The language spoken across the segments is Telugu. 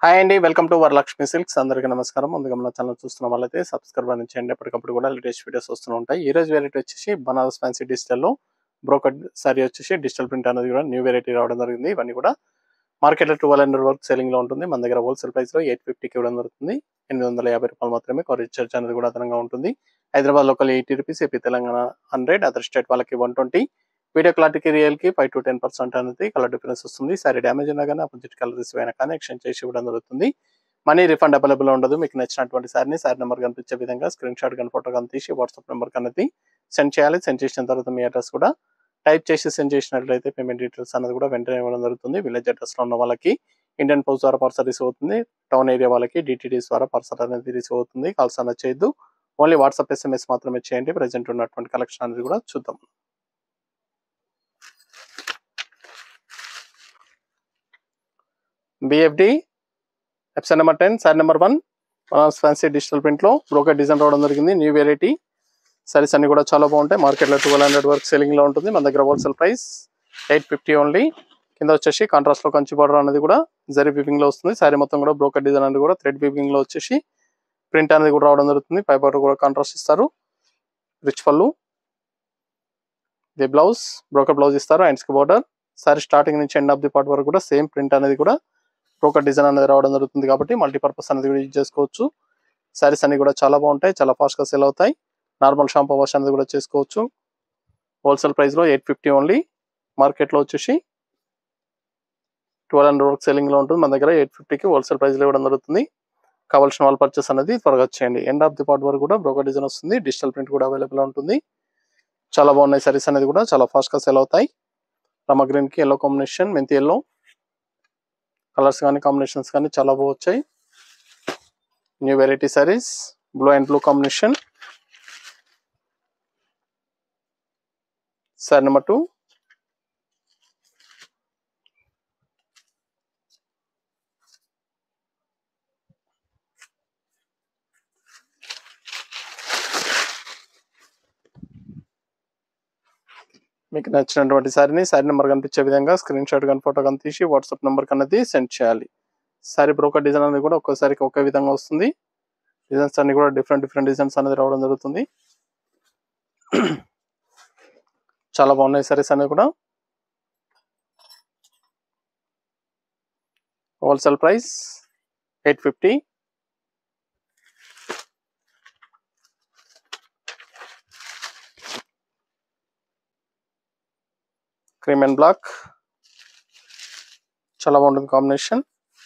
హాయ్ అండి, వెల్కమ్ టు వరలక్ష్మి సిల్క్స్. అందరికీ నమస్కారం. ముందుగా మన ఛానల్ చూస్తున్న వాళ్ళైతే సబ్స్క్రైబ్ చేయండి. ఎప్పటికప్పుడు కూడా లేటెస్ట్ వీడియోస్ వస్తూ ఉంటాయి. ఈ రోజు వెరైటీ వచ్చేసి బనారస్ ఫ్యాన్సీ డిజిటల్లో బ్రోకడ్ సారీ వచ్చేసి డిజిటల్ ప్రింట్ అనేది కూడా న్యూ వెరైటీ రావడం జరిగింది. ఇవన్నీ కూడా మార్కెట్లో 1200 వరకు సెల్లింగ్ లో ఉంటుంది. మన దగ్గర హోల్సేల్ ప్రైస్ లో 850కి ఇవ్వడం జరుగుతుంది. 850 రూపాయలు మాత్రమే. కొరియర్ చార్జ్ అనేది కూడా అదనంగా ఉంటుంది. Hyderabad local 80 rupees, AP Telangana 100, other state వాళ్ళకి 120. వీడియో క్లారిటీకి రియల్ కి 5 to 10% అనేది కలర్ డిఫరెన్స్ వస్తుంది. సారీ డ్యామేజ్ ఉన్నా కానీ అపోజిట్ కలర్ రిసీవ్ అయినా కానీ ఎక్స్చేంజ్ చేసి ఇవ్వడం జరుగుతుంది. మనీ రిఫండ్ అవైలబుల్ ఉండదు. మీకు నచ్చినటువంటి సారీని సారీ నెంబర్ కనిపించే విధంగా స్క్రీన్ షాట్ కానీ ఫోటో కానీ తీసి వాట్సాప్ నెంబర్ అనేది సెండ్ చేయాలి. సెండ్ చేసిన తర్వాత మీ అడ్రస్ కూడా టైప్ చేసి సెండ్ చేసినట్లయితే పేమెంట్ డీటెయిల్స్ అనేది కూడా వెంటనే ఇవ్వడం జరుగుతుంది. విలేజ్ అడ్రస్ లో ఉన్న వాళ్ళకి ఇండియన్ పోస్ట్ ద్వారా పార్సల్ రిసీవ్ అవుతుంది. టౌన్ ఏరియా వాళ్ళకి డిటిడిఎస్ ద్వారా పార్సల్ అనేది రిసీవ్ అవుతుంది. కాల్స్ అనేది చేయొద్దు. ఓన్లీ వాట్సాప్ SMS మాత్రమే చేయండి. ప్రెసెంట్ ఉన్నటువంటి కలెక్షన్ అనేది కూడా చూద్దాం. BFD episode number 10 sari number 1 Banaras fancy digital print లో బ్రోకెట్ డిజైన్ రావడం జరిగింది. న్యూ వెరైటీ సారీస్ అన్ని కూడా చాలా బాగుంటాయి. మార్కెట్లో 1200 వరకు సెల్లింగ్ లో ఉంటుంది. మన దగ్గర హోల్సేల్ ప్రైస్ 850 ఓన్లీ. కింద వచ్చేసి కాంట్రాస్ట్ లో కంచి బార్డర్ అనేది కూడా జరీ వీవింగ్ లో వస్తుంది. సారీ మొత్తం కూడా బ్రోకెట్ డిజైన్ అనేది కూడా థ్రెడ్ వీవింగ్ లో వచ్చేసి ప్రింట్ అనేది కూడా రావడం జరుగుతుంది. పై బార్డర్ కూడా కాంట్రాస్ట్ ఇస్తారు. రిచ్ పళ్ళు, ది బ్లౌజ్ బ్రోకెట్ బ్లౌజ్ ఇస్తారు. హ్యాండ్స్ కి బార్డర్. సారీ స్టార్టింగ్ నుంచి ఎండ్ ఆఫ్ ది పార్ట్ వరకు కూడా సేమ్ ప్రింట్ అనేది కూడా బ్రోకెట్ డిజైన్ అనేది రావడం జరుగుతుంది. కాబట్టి మల్టీపర్పస్ అనేది కూడా యూజ్ చేసుకోవచ్చు. సారీస్ అన్ని కూడా చాలా బాగుంటాయి. చాలా ఫాస్ట్ గా సేల్ అవుతాయి. నార్మల్ షాంపూ వాష్ అనేది కూడా చేసుకోవచ్చు. హోల్సేల్ ప్రైస్ లో 850 ఓన్లీ. మార్కెట్ లో వచ్చేసి 1200 వరకు సెల్లింగ్ లో ఉంటుంది. మన దగ్గర 850కి హోల్సేల్ ప్రైస్ లో ఇవ్వడం జరుగుతుంది. కావాల్సిన వాళ్ళ పర్చేస్ అనేది త్వరగా చేయండి. ఎండ్ ఆఫ్ ది పార్ట్ వరకు కూడా బ్రోకెట్ డిజైన్ వస్తుంది. డిజిటల్ ప్రింట్ కూడా అవైలబుల్ ఉంటుంది. చాలా బాగున్నాయి. సారీస్ అనేది కూడా చాలా ఫాస్ట్ గా సేల్ అవుతాయి. రమ గ్రీన్ కి ఎల్లో కాంబినేషన్, మెంతి ఎల్లో కలర్స్ కానీ కాంబినేషన్స్ కానీ చాలా బాగా వచ్చాయి. New variety saris blue and blue combination. Sari number 2 మీకు నచ్చినటువంటి సారీని సారీ నెంబర్ కనిపించే విధంగా స్క్రీన్ షాట్ కానీ ఫోటో కానీ తీసి వాట్సాప్ నెంబర్ అనేది సెండ్ చేయాలి. సారీ బ్రోకెట్ డిజైన్ అనేది కూడా ఒక్కోసారికి ఒకే విధంగా వస్తుంది. డిజైన్స్ అన్ని కూడా డిఫరెంట్ డిజైన్స్ అనేది రావడం జరుగుతుంది. చాలా బాగున్నాయి సారీస్ అనేవి కూడా. Wholesale price 850. Cream and black చాలా బాగుంటుంది కాంబినేషన్.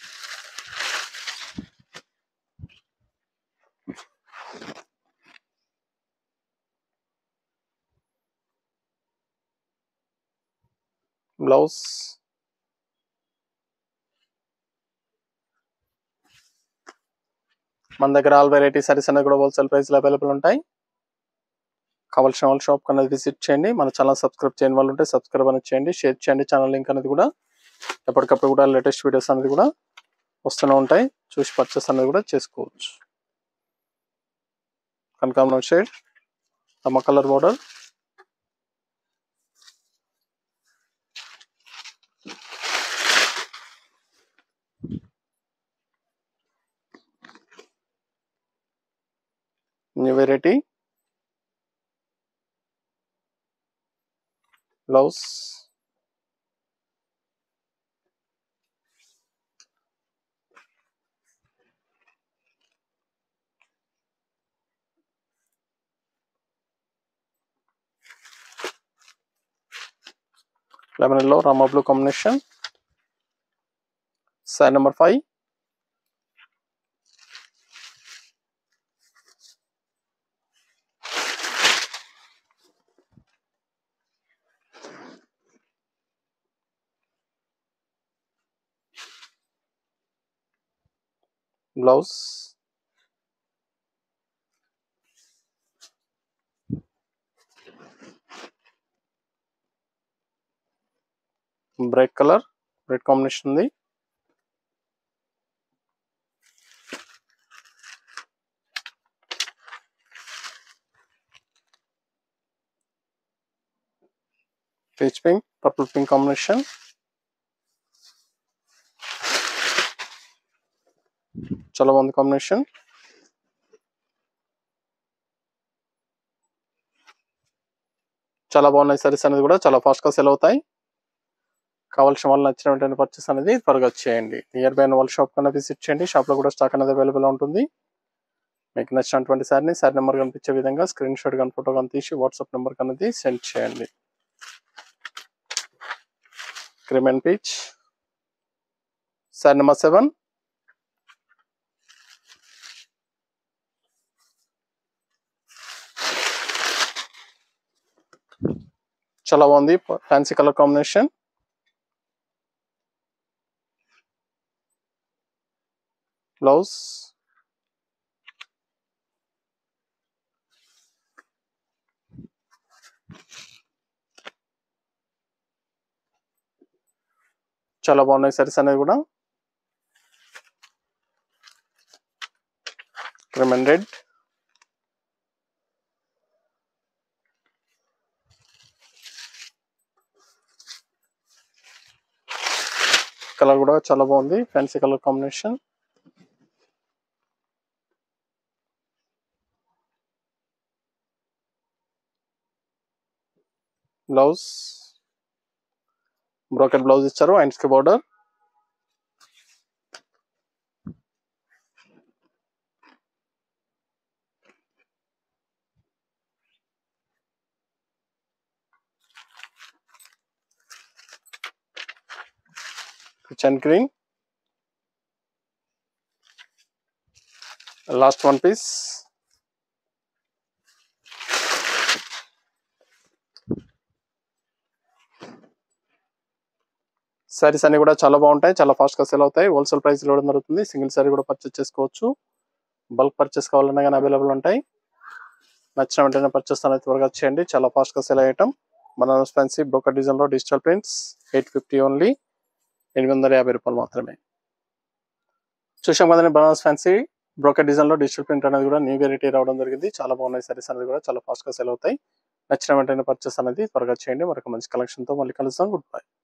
బ్లౌజ్ మన దగ్గర ఆల్ వెరైటీ సారీస్ అనేది కూడా హోల్సేల్ ప్రైస్ లో అవైలబుల్ ఉంటాయి. కావాల్సిన వాళ్ళు షాప్ అనేది విజిట్ చేయండి. మన ఛానల్ సబ్స్క్రైబ్ చేయని వాళ్ళు ఉంటే సబ్స్క్రైబ్ అనేది చేయండి, షేర్ చేయండి. ఛానల్ లింక్ అనేది కూడా ఎప్పటికప్పుడు కూడా లేటెస్ట్ వీడియోస్ అనేది కూడా వస్తూనే ఉంటాయి. చూసి పర్చేస్ అనేది కూడా చేసుకోవచ్చు. కనకాంబరం షేడ్, రమ colour border, new variety blouse, lemon yellow రామా blue combination. Sari number 5 blouse, bright colour red combination ఉంది. Peach pink, purple pink combination. చాలా బాగుంది కాంబినేషన్. చాలా బాగున్నాయి సారీస్ అనేది కూడా చాలా ఫాస్ట్గా సెల్ అవుతాయి. కావాల్సిన వాళ్ళు నచ్చిన వెంటనే పర్చేస్ అనేది త్వరగా చేయండి. నియర్ బై అయిన వాళ్ళ షాప్ కన్నా విజిట్ చేయండి. షాప్లో కూడా స్టాక్ అనేది అవైలబుల్ ఉంటుంది. మీకు నచ్చినటువంటి సారీ నెంబర్ కనిపించే విధంగా స్క్రీన్ షాట్ కానీ ఫోటో కానీ తీసి వాట్సాప్ నెంబర్ అనేది సెండ్ చేయండి. Cream and peach sari number 7. చాలా బాగుంది ఫ్యాన్సీ కలర్ కాంబినేషన్. బ్లౌజ్ చాలా బాగున్నాయి సారీస్ అనేది కూడా. క్రీమ్ అండ్ రెడ్, కలర్ కూడా చాలా బాగుంది fancy colour combination. Blouse brocade blouse ఇచ్చారు, హ్యాండ్స్ కి border. Kitchen green, last one piece. Saris అన్ని కూడా చాలా బాగుంటాయి, చాలా ఫాస్ట్ గా సేల్ అవుతాయి. హోల్సేల్ ప్రైస్ ఇవ్వడం జరుగుతుంది. సింగిల్ సారీ కూడా పర్చేస్ చేసుకోవచ్చు. బల్క్ పర్చేస్ కావాలన్నా కానీ అవైలబుల్ ఉంటాయి. నచ్చిన వెంటనే పర్చేస్ అనేది త్వరగా చేయండి. చాలా ఫాస్ట్ గా సేల్ అయ్యటం. బనారస్ ఫ్యాన్సీ బ్రోకెట్ డిజైన్ లో డిజిటల్ ప్రింట్స్ 850 ఓన్లీ, 850 రూపాయలు మాత్రమే. చూసాం కదండి, బనారస్ ఫ్యాన్సీ బ్రోకెట్ డిజైన్ లో డిజిటల్ ప్రింట్ అనేది కూడా న్యూ వెరైటీ రావడం జరిగింది. చాలా బాగున్నాయి సారీస్ అనేది కూడా చాలా ఫాస్ట్ గా సేల్ అవుతాయి. నచ్చిన వెంటనే పర్చేస్ అనేది త్వరగా చేయండి. మరొక మంచి కలెక్షన్ తో మళ్ళీ కలుస్తాం. Good bye.